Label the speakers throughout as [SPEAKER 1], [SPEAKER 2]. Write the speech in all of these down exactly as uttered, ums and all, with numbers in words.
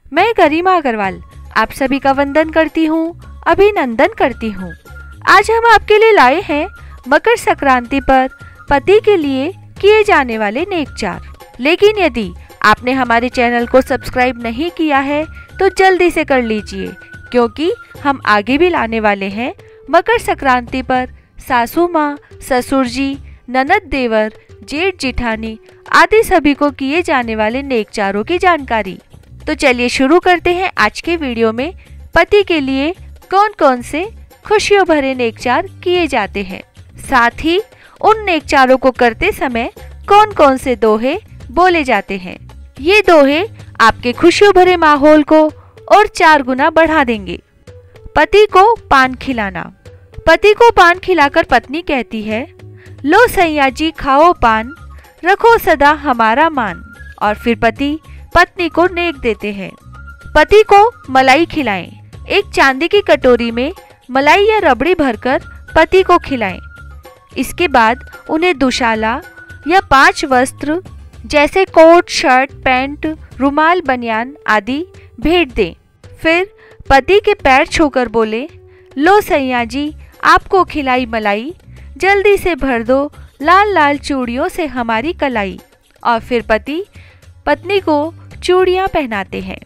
[SPEAKER 1] मैं गरिमा अग्रवाल आप सभी का वंदन करती हूँ, अभिनंदन करती हूँ। आज हम आपके लिए लाए हैं मकर संक्रांति पर पति के लिए किए जाने वाले नेकचार। लेकिन यदि आपने हमारे चैनल को सब्सक्राइब नहीं किया है तो जल्दी से कर लीजिए, क्योंकि हम आगे भी लाने वाले हैं मकर संक्रांति पर सासू माँ, ससुर जी, ननद देवर, जेठ जिठानी आदि सभी को किए जाने वाले नेकचारों की जानकारी। तो चलिए शुरू करते हैं आज के वीडियो में पति के लिए कौन कौन से खुशियों भरे नेकचार किए जाते हैं, साथ ही उन नेकचारों को करते समय कौन कौन से दोहे बोले जाते हैं। ये दोहे आपके खुशियों भरे माहौल को और चार गुना बढ़ा देंगे। पति को पान खिलाना। पति को पान खिलाकर पत्नी कहती है, लो सैया जी खाओ पान, रखो सदा हमारा मान। और फिर पति पत्नी को नेक देते हैं। पति को मलाई खिलाएं। एक चांदी की कटोरी में मलाई या रबड़ी भरकर पति को खिलाएं। इसके बाद उन्हें दुशाला या पांच वस्त्र जैसे कोट, शर्ट, पैंट, रुमाल, बनियान आदि भेंट दें। फिर पति के पैर छूकर बोले, लो सैया जी आपको खिलाई मलाई, जल्दी से भर दो लाल लाल चूड़ियों से हमारी कलाई। और फिर पति पत्नी को चूड़ियां पहनाते हैं।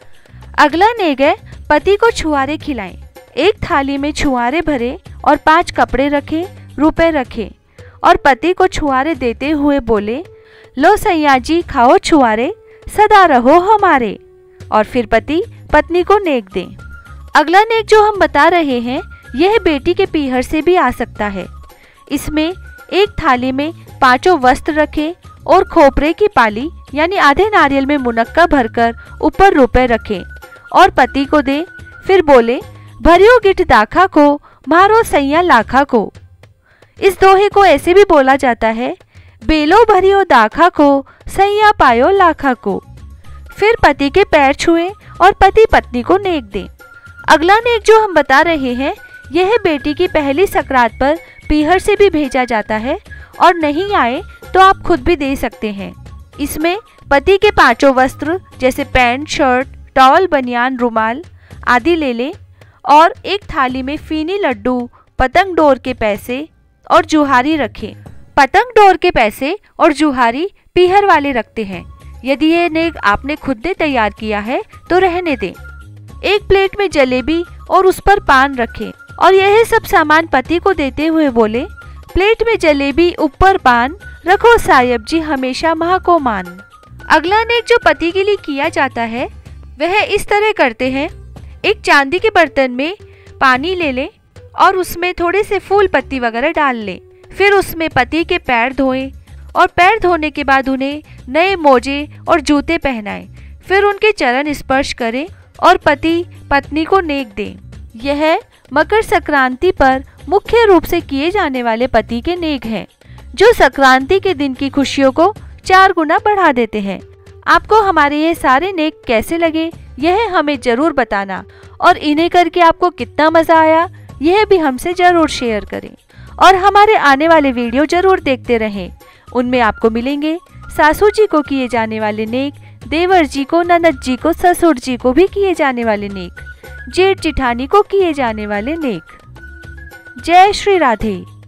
[SPEAKER 1] अगला नेक है पति को छुआरे खिलाएं। एक थाली में छुआरे भरे और पांच कपड़े रखे, रुपए रखे और पति को छुआरे देते हुए बोले, लो सैया जी खाओ छुआरे, सदा रहो हमारे। और फिर पति पत्नी को नेक दें। अगला नेक जो हम बता रहे हैं यह बेटी के पीहर से भी आ सकता है। इसमें एक थाली में पांचों वस्त्र रखे और खोपरे की पाली यानी आधे नारियल में मुनक्का भरकर ऊपर रुपए रखें और पति को दे। फिर बोले, भरियो गिठ दाखा को, मारो सैया लाखा को। इस दोहे को ऐसे भी बोला जाता है, बेलो भरियो दाखा को, सैया पायो लाखा को। फिर पति के पैर छुए और पति पत्नी को नेक दें। अगला नेक जो हम बता रहे हैं यह बेटी की पहली सकरात पर पीहर से भी भेजा जाता है, और नहीं आए तो आप खुद भी दे सकते हैं। इसमें पति के पांचों वस्त्र जैसे पैंट, शर्ट, टॉवल, बनियान, रुमाल आदि ले लें और एक थाली में फीनी लड्डू, पतंग डोर के पैसे और जुहारी रखें। पतंग डोर के पैसे और जुहारी पीहर वाले रखते हैं। यदि ये नेक आपने खुद ने तैयार किया है तो रहने दें। एक प्लेट में जलेबी और उस पर पान रखें और यह सब सामान पति को देते हुए बोले, प्लेट में जलेबी ऊपर पान, रखो सायब जी हमेशा माँ को मान। अगला नेक जो पति के लिए किया जाता है वह इस तरह करते हैं, एक चांदी के बर्तन में पानी ले लें और उसमें थोड़े से फूल पत्ती वगैरह डाल लें। फिर उसमें पति के पैर धोएं और पैर धोने के बाद उन्हें नए मोजे और जूते पहनाएं। फिर उनके चरण स्पर्श करें और पति पत्नी को नेक दें। यह मकर संक्रांति पर मुख्य रूप से किए जाने वाले पति के नेक हैं, जो संक्रांति के दिन की खुशियों को चार गुना बढ़ा देते हैं। आपको हमारे ये सारे नेक कैसे लगे यह हमें जरूर बताना, और इन्हें करके आपको कितना मजा आया यह भी हमसे जरूर शेयर करें। और हमारे आने वाले वीडियो जरूर देखते रहें, उनमें आपको मिलेंगे सासू जी को किए जाने वाले नेक, देवर जी को, ननद जी को, ससुर जी को भी किए जाने वाले नेक, जेठ जिठानी को किए जाने वाले नेक। जय श्री राधे।